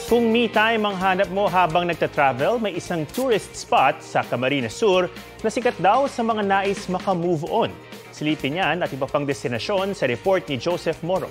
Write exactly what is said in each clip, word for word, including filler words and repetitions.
Kung me time ang hanap mo habang nagta-travel, may isang tourist spot sa Camarines Sur na sikat daw sa mga nais maka-move on. Silipin yan at iba pang destinasyon sa report ni Joseph Moro.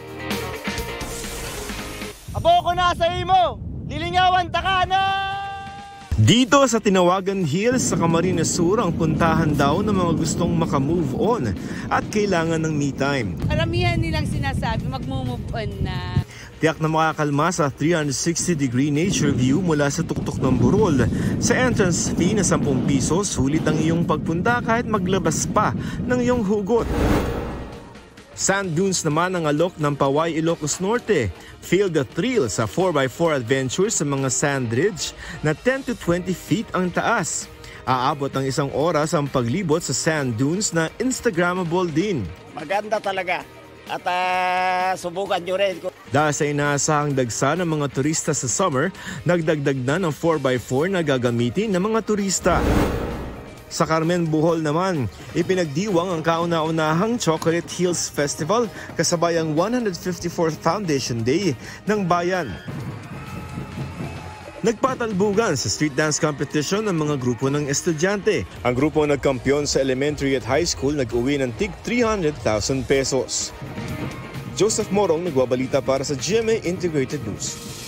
Abo ko na sa imo! Lilingawan ta ka na! Dito sa Tinawagan Hills sa Camarines Sur ang puntahan daw ng mga gustong maka-move on at kailangan ng me time. Karamihan nilang sinasabi mag-move on na. Tiyak na makakalma sa three sixty degree nature view mula sa tuktok ng burol. Sa entrance fee na ten pisos, sulit ang iyong pagpunta kahit maglabas pa ng iyong hugot. Sand dunes naman ang alok ng Paway, Ilocos Norte. Feel the thrill sa four by four adventure sa mga sand ridge na ten to twenty feet ang taas. Aabot ng isang oras ang paglibot sa sand dunes na Instagrammable din. Maganda talaga at uh, subukan nyo rin. Dahil sa inaasahang dagsa ng mga turista sa summer, nagdagdag na ng four by four na gagamitin ng mga turista. Sa Carmen, Bohol naman, ipinagdiwang ang kauna-unahang Chocolate Hills Festival kasabay ang one hundred fifty-fourth Foundation Day ng bayan. Nagpatalbugan sa street dance competition ng mga grupo ng estudyante. Ang grupo nagkampiyon sa elementary at high school nag-uwi ng tig three hundred thousand pesos. Joseph Morong nagbabalita para sa G M A Integrated News.